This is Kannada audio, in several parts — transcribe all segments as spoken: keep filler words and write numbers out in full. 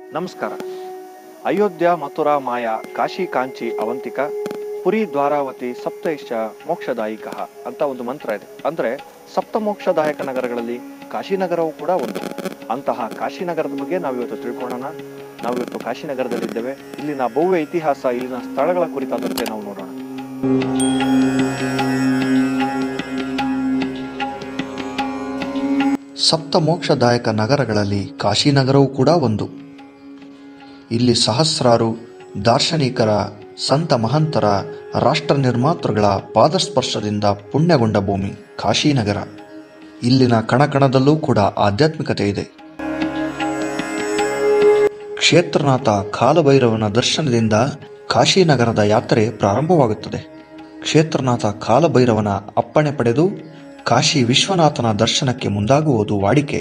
ನಮಸ್ಕಾರ. ಅಯೋಧ್ಯ, ಮಥುರಾ, ಮಾಯಾ, ಕಾಶಿ, ಕಾಂಚಿ, ಅವಂತಿಕ, ಪುರಿ, ದ್ವಾರಾವತಿ, ಸಪ್ತೈಶ್ಚ ಮೋಕ್ಷದಾಯಿಕ ಅಂತ ಒಂದು ಮಂತ್ರ ಇದೆ. ಅಂದರೆ ಸಪ್ತ ಮೋಕ್ಷದಾಯಕ ನಗರಗಳಲ್ಲಿ ಕಾಶಿನಗರವೂ ಕೂಡ ಒಂದು. ಅಂತಹ ಕಾಶಿನಗರದ ಬಗ್ಗೆ ನಾವಿವತ್ತು ತಿಳ್ಕೊಳ್ಳೋಣ. ನಾವಿವತ್ತು ಕಾಶಿನಗರದಲ್ಲಿದ್ದೇವೆ. ಇಲ್ಲಿನ ಭವ್ಯ ಇತಿಹಾಸ, ಇಲ್ಲಿನ ಸ್ಥಳಗಳ ಕುರಿತಾದಂತೆ ನಾವು ನೋಡೋಣ. ಸಪ್ತ ಮೋಕ್ಷದಾಯಕ ನಗರಗಳಲ್ಲಿ ಕಾಶಿನಗರವೂ ಕೂಡ ಒಂದು. ಇಲ್ಲಿ ಸಹಸ್ರಾರು ದಾರ್ಶನಿಕರ, ಸಂತ ಮಹಂತರ, ರಾಷ್ಟ್ರ ನಿರ್ಮಾತೃಗಳ ಪಾದಸ್ಪರ್ಶದಿಂದ ಪುಣ್ಯಗೊಂಡ ಭೂಮಿ ಕಾಶಿನಗರ. ಇಲ್ಲಿನ ಕಣಕಣದಲ್ಲೂ ಕೂಡ ಆಧ್ಯಾತ್ಮಿಕತೆ ಇದೆ. ಕ್ಷೇತ್ರನಾಥ ಕಾಲಭೈರವನ ದರ್ಶನದಿಂದ ಕಾಶಿನಗರದ ಯಾತ್ರೆ ಪ್ರಾರಂಭವಾಗುತ್ತದೆ. ಕ್ಷೇತ್ರನಾಥ ಕಾಲಭೈರವನ ಅಪ್ಪಣೆ ಪಡೆದು ಕಾಶಿ ವಿಶ್ವನಾಥನ ದರ್ಶನಕ್ಕೆ ಮುಂದಾಗುವುದು ವಾಡಿಕೆ.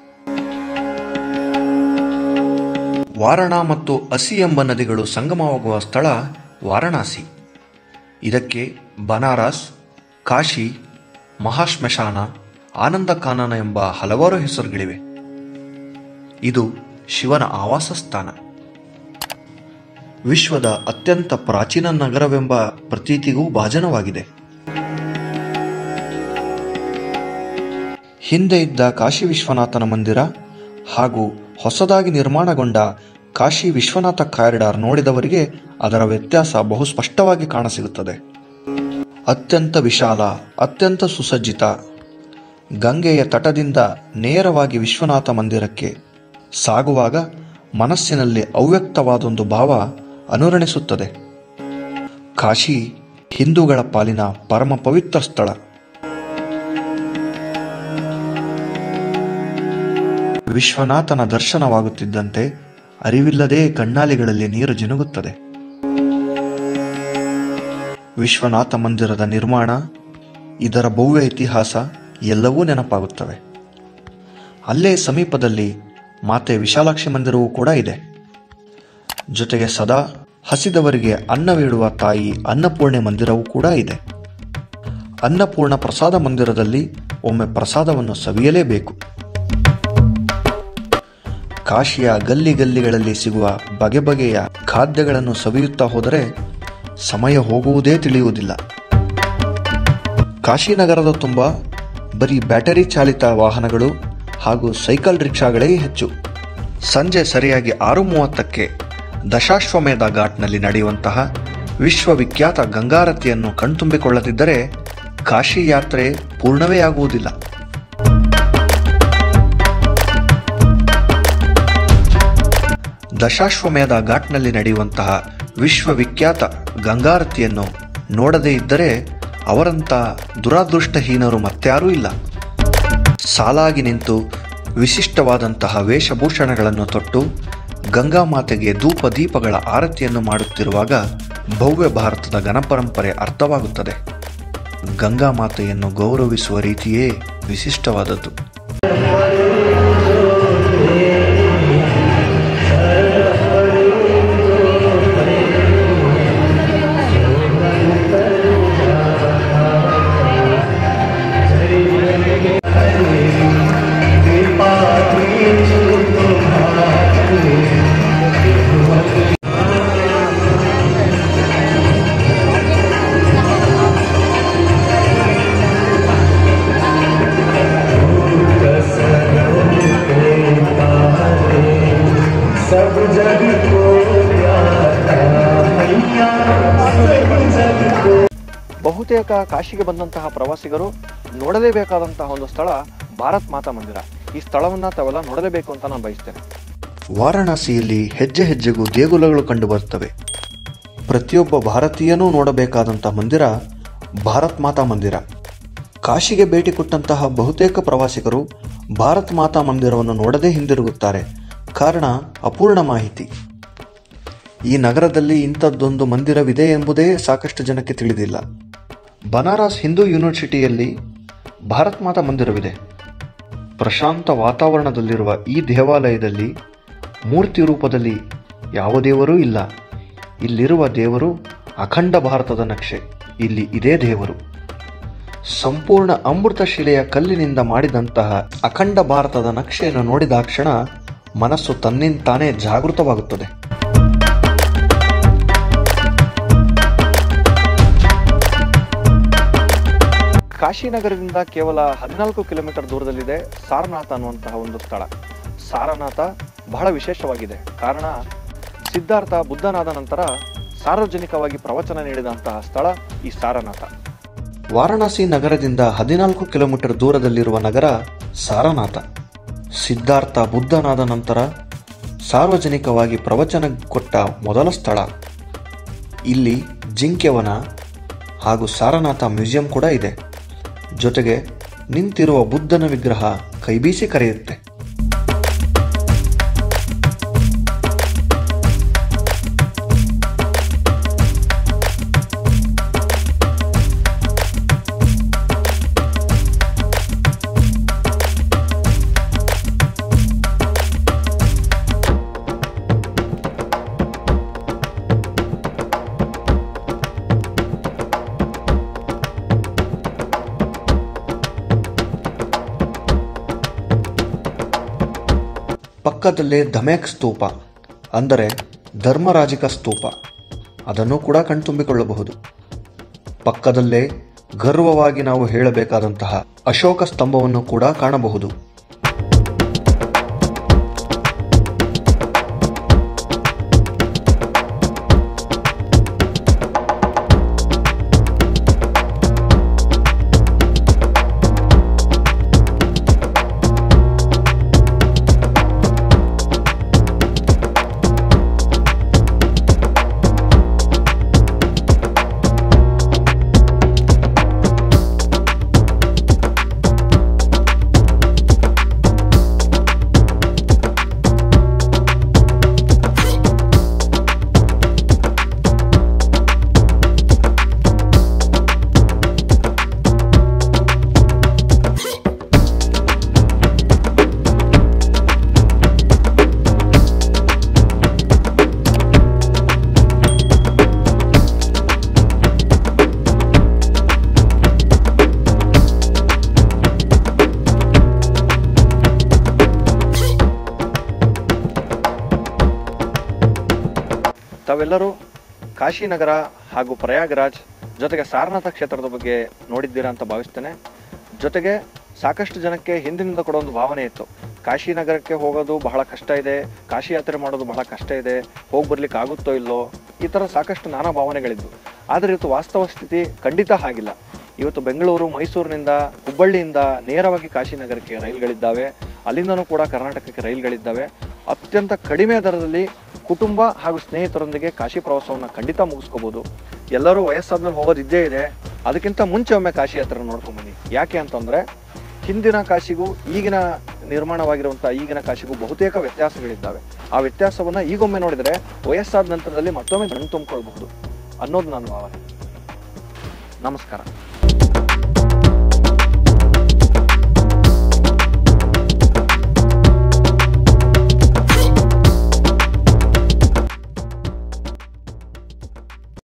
ವಾರಣಾ ಮತ್ತು ಅಸಿ ಎಂಬ ನದಿಗಳು ಸಂಗಮವಾಗುವ ಸ್ಥಳ ವಾರಣಾಸಿ. ಇದಕ್ಕೆ ಬನಾರಸ್, ಕಾಶಿ, ಮಹಾಶ್ಮಶಾನ, ಆನಂದಕಾನನ ಎಂಬ ಹಲವಾರು ಹೆಸರುಗಳಿವೆ. ಇದು ಶಿವನ ಆವಾಸ ಸ್ಥಾನ. ವಿಶ್ವದ ಅತ್ಯಂತ ಪ್ರಾಚೀನ ನಗರವೆಂಬ ಪ್ರತೀತಿಗೂ ಭಾಜನವಾಗಿದೆ. ಹಿಂದೆ ಇದ್ದ ಕಾಶಿ ವಿಶ್ವನಾಥನ ಮಂದಿರ ಹಾಗೂ ಹೊಸದಾಗಿ ನಿರ್ಮಾಣಗೊಂಡ ಕಾಶಿ ವಿಶ್ವನಾಥ ಕಾರಿಡಾರ್ ನೋಡಿದವರಿಗೆ ಅದರ ವ್ಯತ್ಯಾಸ ಬಹು ಸ್ಪಷ್ಟವಾಗಿ ಕಾಣಸಿಗುತ್ತದೆ. ಅತ್ಯಂತ ವಿಶಾಲ, ಅತ್ಯಂತ ಸುಸಜ್ಜಿತ. ಗಂಗೆಯ ತಟದಿಂದ ನೇರವಾಗಿ ವಿಶ್ವನಾಥ ಮಂದಿರಕ್ಕೆ ಸಾಗುವಾಗ ಮನಸ್ಸಿನಲ್ಲಿ ಅವ್ಯಕ್ತವಾದೊಂದು ಭಾವ ಅನುರಣಿಸುತ್ತದೆ. ಕಾಶಿ ಹಿಂದೂಗಳ ಪಾಲಿನ ಪರಮ ಪವಿತ್ರ ಸ್ಥಳ. ವಿಶ್ವನಾಥನ ದರ್ಶನವಾಗುತ್ತಿದ್ದಂತೆ ಅರಿವಿಲ್ಲದೆ ಕಣ್ಣಾಲಿಗಳಲ್ಲಿ ನೀರು ಜಿನುಗುತ್ತದೆ. ವಿಶ್ವನಾಥ ಮಂದಿರದ ನಿರ್ಮಾಣ, ಇದರ ಭವ್ಯ ಇತಿಹಾಸ ಎಲ್ಲವೂ ನೆನಪಾಗುತ್ತವೆ. ಅಲ್ಲೇ ಸಮೀಪದಲ್ಲಿ ಮಾತೆ ವಿಶಾಲಾಕ್ಷಿ ಮಂದಿರವೂ ಕೂಡ ಇದೆ. ಜೊತೆಗೆ ಸದಾ ಹಸಿದವರಿಗೆ ಅನ್ನವೀಡುವ ತಾಯಿ ಅನ್ನಪೂರ್ಣೆ ಮಂದಿರವೂ ಕೂಡ ಇದೆ. ಅನ್ನಪೂರ್ಣ ಪ್ರಸಾದ ಮಂದಿರದಲ್ಲಿ ಒಮ್ಮೆ ಪ್ರಸಾದವನ್ನು ಸವಿಯಲೇಬೇಕು. ಕಾಶಿಯ ಗಲ್ಲಿ ಗಲ್ಲಿಗಳಲ್ಲಿ ಸಿಗುವ ಬಗೆ ಬಗೆಯ ಖಾದ್ಯಗಳನ್ನು ಸವಿಯುತ್ತಾ ಹೋದರೆ ಸಮಯ ಹೋಗುವುದೇ ತಿಳಿಯುವುದಿಲ್ಲ. ಕಾಶಿನಗರದ ತುಂಬ ಬರೀ ಬ್ಯಾಟರಿ ಚಾಲಿತ ವಾಹನಗಳು ಹಾಗೂ ಸೈಕಲ್ ರಿಕ್ಷಾಗಳೇ ಹೆಚ್ಚು. ಸಂಜೆ ಸರಿಯಾಗಿ ಆರು ಮೂವತ್ತಕ್ಕೆ ದಶಾಶ್ವಮೇಧ ಘಾಟ್ನಲ್ಲಿ ನಡೆಯುವಂತಹ ವಿಶ್ವವಿಖ್ಯಾತ ಗಂಗಾರತಿಯನ್ನು ಕಣ್ತುಂಬಿಕೊಳ್ಳದಿದ್ದರೆ ಕಾಶಿ ಯಾತ್ರೆ ಪೂರ್ಣವೇ ಆಗುವುದಿಲ್ಲ. ದಶಾಶ್ವಮೇಧ ಘಾಟ್ನಲ್ಲಿ ನಡೆಯುವಂತಹ ವಿಶ್ವವಿಖ್ಯಾತ ಗಂಗಾರತಿಯನ್ನು ನೋಡದೇ ಇದ್ದರೆ ಅವರಂಥ ದುರಾದೃಷ್ಟಹೀನರು ಮತ್ಯಾರೂ ಇಲ್ಲ. ಸಾಲಾಗಿ ನಿಂತು ವಿಶಿಷ್ಟವಾದಂತಹ ವೇಷಭೂಷಣಗಳನ್ನು ತೊಟ್ಟು ಗಂಗಾ ಮಾತೆಗೆ ಧೂಪ ದೀಪಗಳ ಆರತಿಯನ್ನು ಮಾಡುತ್ತಿರುವಾಗ ಭವ್ಯ ಭಾರತದ ಘನಪರಂಪರೆ ಅರ್ಥವಾಗುತ್ತದೆ. ಗಂಗಾ ಮಾತೆಯನ್ನು ಗೌರವಿಸುವ ರೀತಿಯೇ ವಿಶಿಷ್ಟವಾದದ್ದು. ಬಹುತೇಕ ಕಾಶಿಗೆ ಬಂದಂತಹ ಪ್ರವಾಸಿಗರು ನೋಡಲೇಬೇಕಾದಂತಹ ಒಂದು ಸ್ಥಳ ಭಾರತ್ ಮಾತಾ ಮಂದಿರ. ಈ ಸ್ಥಳವನ್ನ ತಾವೆಲ್ಲ ನೋಡಲೇಬೇಕು ಅಂತ ನಾನು ಬಯಸ್ತೇನೆ. ವಾರಣಾಸಿಯಲ್ಲಿ ಹೆಜ್ಜೆ ಹೆಜ್ಜೆಗೂ ದೇಗುಲಗಳು ಕಂಡು ಬರುತ್ತವೆ. ಪ್ರತಿಯೊಬ್ಬ ಭಾರತೀಯನೂ ನೋಡಬೇಕಾದಂತಹ ಮಂದಿರ ಭಾರತ್ ಮಾತಾ ಮಂದಿರ. ಕಾಶಿಗೆ ಭೇಟಿ ಕೊಟ್ಟಂತಹ ಬಹುತೇಕ ಪ್ರವಾಸಿಗರು ಭಾರತ್ ಮಾತಾ ಮಂದಿರವನ್ನು ನೋಡದೇ ಹಿಂದಿರುಗುತ್ತಾರೆ. ಕಾರಣ ಅಪೂರ್ಣ ಮಾಹಿತಿ. ಈ ನಗರದಲ್ಲಿ ಇಂಥದ್ದೊಂದು ಮಂದಿರವಿದೆ ಎಂಬುದೇ ಸಾಕಷ್ಟು ಜನಕ್ಕೆ ತಿಳಿದಿಲ್ಲ. ಬನಾರಸ್ ಹಿಂದೂ ಯೂನಿವರ್ಸಿಟಿಯಲ್ಲಿ ಭಾರತ್ ಮಾತಾ ಮಂದಿರವಿದೆ. ಪ್ರಶಾಂತ ವಾತಾವರಣದಲ್ಲಿರುವ ಈ ದೇವಾಲಯದಲ್ಲಿ ಮೂರ್ತಿ ರೂಪದಲ್ಲಿ ಯಾವ ದೇವರೂ ಇಲ್ಲ. ಇಲ್ಲಿರುವ ದೇವರು ಅಖಂಡ ಭಾರತದ ನಕ್ಷೆ. ಇಲ್ಲಿ ಇದೇ ದೇವರು. ಸಂಪೂರ್ಣ ಅಮೃತ ಶಿಲೆಯ ಕಲ್ಲಿನಿಂದ ಮಾಡಿದಂತಹ ಅಖಂಡ ಭಾರತದ ನಕ್ಷೆಯನ್ನು ನೋಡಿದಾಕ್ಷಣ ಮನಸ್ಸು ತನ್ನಿಂತಾನೇ ಜಾಗೃತವಾಗುತ್ತದೆ. ಕಾಶಿನಗರದಿಂದ ಕೇವಲ ಹದಿನಾಲ್ಕು ಕಿಲೋಮೀಟರ್ ದೂರದಲ್ಲಿದೆ ಸಾರನಾಥ ಅನ್ನುವಂತಹ ಒಂದು ಸ್ಥಳ. ಸಾರನಾಥ ಬಹಳ ವಿಶೇಷವಾಗಿದೆ. ಕಾರಣ, ಸಿದ್ಧಾರ್ಥ ಬುದ್ಧನಾದ ನಂತರ ಸಾರ್ವಜನಿಕವಾಗಿ ಪ್ರವಚನ ನೀಡಿದಂತಹ ಸ್ಥಳ ಈ ಸಾರನಾಥ. ವಾರಣಾಸಿ ನಗರದಿಂದ ಹದಿನಾಲ್ಕು ಕಿಲೋಮೀಟರ್ ದೂರದಲ್ಲಿರುವ ನಗರ ಸಾರನಾಥ. ಸಿದ್ಧಾರ್ಥ ಬುದ್ಧನಾದ ನಂತರ ಸಾರ್ವಜನಿಕವಾಗಿ ಪ್ರವಚನ ಕೊಟ್ಟ ಮೊದಲ ಸ್ಥಳ. ಇಲ್ಲಿ ಜಿಂಕೆವನ ಹಾಗೂ ಸಾರನಾಥ ಮ್ಯೂಸಿಯಂ ಕೂಡ ಇದೆ. ಜೊತೆಗೆ ನಿಂತಿರುವ ಬುದ್ಧನ ವಿಗ್ರಹ ಕೈಬೀಸಿ ಕರೆಯುತ್ತೆ. ಪಕ್ಕದಲ್ಲೇ ಧಮೇಕ್ ಸ್ತೂಪ ಅಂದರೆ ಧರ್ಮರಾಜಿಕ ಸ್ತೂಪ, ಅದನ್ನು ಕೂಡ ಕಣ್ತುಂಬಿಕೊಳ್ಳಬಹುದು. ಪಕ್ಕದಲ್ಲೇ ಗರ್ವವಾಗಿ ನಾವು ಹೇಳಬೇಕಾದಂತಹ ಅಶೋಕ ಸ್ತಂಭವನ್ನು ಕೂಡ ಕಾಣಬಹುದು. ತಾವೆಲ್ಲರೂ ಕಾಶಿನಗರ ಹಾಗೂ ಪ್ರಯಾಗರಾಜ್ ಜೊತೆಗೆ ಸಾರನಾಥ ಕ್ಷೇತ್ರದ ಬಗ್ಗೆ ನೋಡಿದ್ದೀರಾ ಅಂತ ಭಾವಿಸ್ತೇನೆ. ಜೊತೆಗೆ ಸಾಕಷ್ಟು ಜನಕ್ಕೆ ಹಿಂದಿನಿಂದ ಕೊಡೋ ಒಂದು ಭಾವನೆ ಇತ್ತು, ಕಾಶಿನಗರಕ್ಕೆ ಹೋಗೋದು ಬಹಳ ಕಷ್ಟ ಇದೆ, ಕಾಶಿ ಯಾತ್ರೆ ಮಾಡೋದು ಬಹಳ ಕಷ್ಟ ಇದೆ, ಹೋಗಿ ಬರ್ಲಿಕ್ಕೆ ಆಗುತ್ತೋ ಇಲ್ಲೋ, ಈ ಥರ ಸಾಕಷ್ಟು ನಾನಾ ಭಾವನೆಗಳಿದ್ವು. ಆದರೆ ಇವತ್ತು ವಾಸ್ತವ ಸ್ಥಿತಿ ಖಂಡಿತ ಹಾಗಿಲ್ಲ. ಇವತ್ತು ಬೆಂಗಳೂರು, ಮೈಸೂರಿನಿಂದ, ಹುಬ್ಬಳ್ಳಿಯಿಂದ ನೇರವಾಗಿ ಕಾಶಿನಗರಕ್ಕೆ ರೈಲ್ಗಳಿದ್ದಾವೆ. ಅಲ್ಲಿಂದನೂ ಕೂಡ ಕರ್ನಾಟಕಕ್ಕೆ ರೈಲ್ಗಳಿದ್ದಾವೆ. ಅತ್ಯಂತ ಕಡಿಮೆ ದರದಲ್ಲಿ ಕುಟುಂಬ ಹಾಗೂ ಸ್ನೇಹಿತರೊಂದಿಗೆ ಕಾಶಿ ಪ್ರವಾಸವನ್ನು ಖಂಡಿತ ಮುಗಿಸ್ಕೋಬಹುದು. ಎಲ್ಲರೂ ವಯಸ್ಸಾದ್ಮೇಲೆ ಹೋಗೋದಿದ್ದೇ ಇದೆ. ಅದಕ್ಕಿಂತ ಮುಂಚೆ ಒಮ್ಮೆ ಕಾಶಿ ಯಾತ್ರೆ ನೋಡ್ಕೊಂಡ್ ಬನ್ನಿ. ಯಾಕೆ ಅಂತಂದ್ರೆ ಹಿಂದಿನ ಕಾಶಿಗೂ ಈಗಿನ ನಿರ್ಮಾಣವಾಗಿರುವಂತಹ ಈಗಿನ ಕಾಶಿಗೂ ಬಹುತೇಕ ವ್ಯತ್ಯಾಸಗಳಿದ್ದಾವೆ. ಆ ವ್ಯತ್ಯಾಸವನ್ನ ಈಗೊಮ್ಮೆ ನೋಡಿದ್ರೆ ವಯಸ್ಸಾದ ನಂತರದಲ್ಲಿ ಮತ್ತೊಮ್ಮೆ ಗಣ್ ತುಂಬಿಕೊಳ್ಬಹುದು ಅನ್ನೋದು ನನ್ನ ಭಾವನೆ. ನಮಸ್ಕಾರ.